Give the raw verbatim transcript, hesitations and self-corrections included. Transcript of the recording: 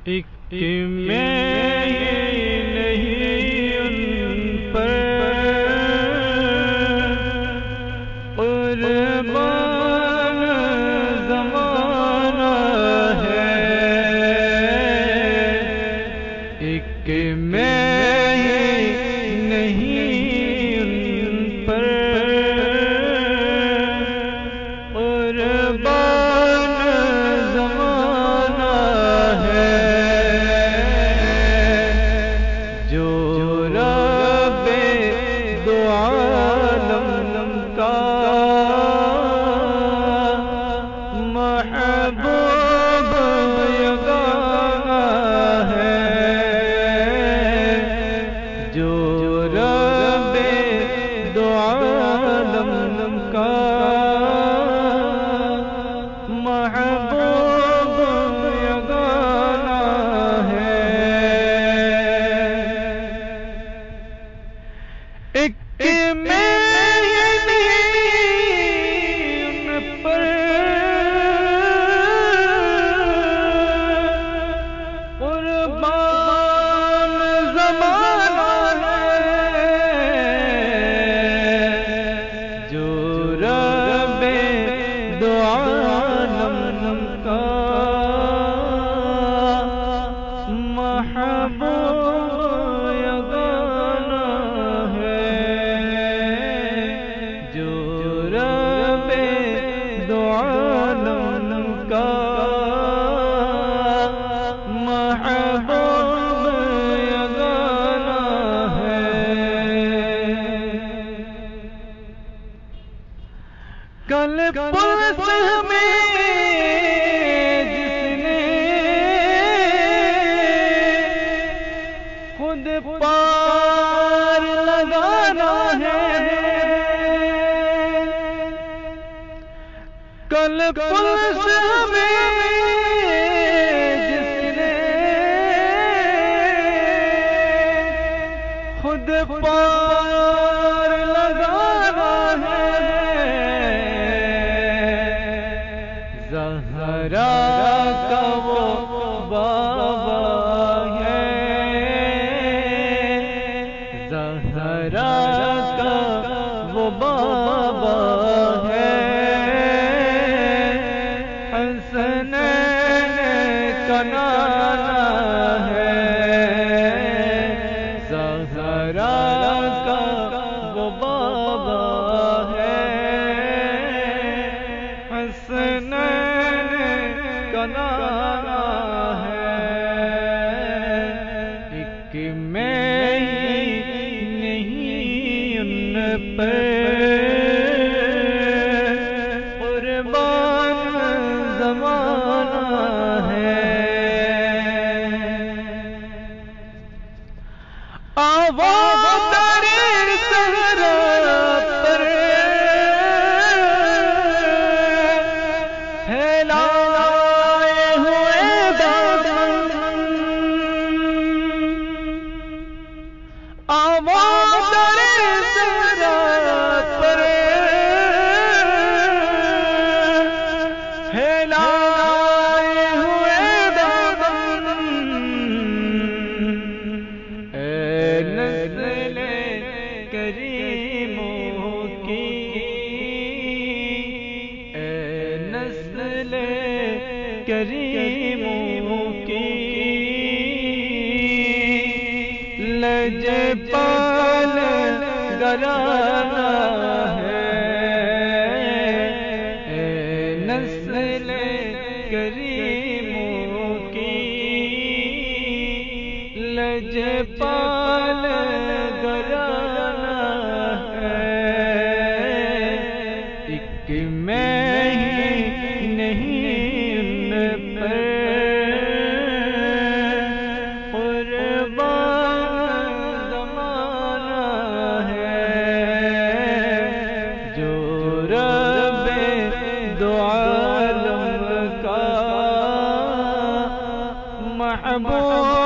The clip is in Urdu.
ایک میں نہیں ان پر قربان زمانہ ہے، ایک میں نہیں ان پر قربان زمانہ ہے، جو رب دو عالم کا محبوب یگانہ ہے، جو رب دو عالم کا محبوب یگانہ ہے، ایک میں کل پرس میں جس نے خود پار لگانا ہے، کل پرس میں جس نے خود پار لگانا ہے، زہرا کا وہ بابا ہے، زہرا کا وہ بابا ہے، حسنین کا نانا ہے، زہرا کا وہ بابا ہے، حسنین نانا ہے، ایک میں نہیں ان پر قربان زمانہ ہے، آواز در صحرا پر پھیلا کریموں کی، اے نسل کریموں کی، لجپال گرانا ہے، اے نسل کریموں کی، لجپال گرانا ہے، ایک میں ہی نہیں ان پر قربان زمانہ ہے، جو رب دو عالم کا محبوب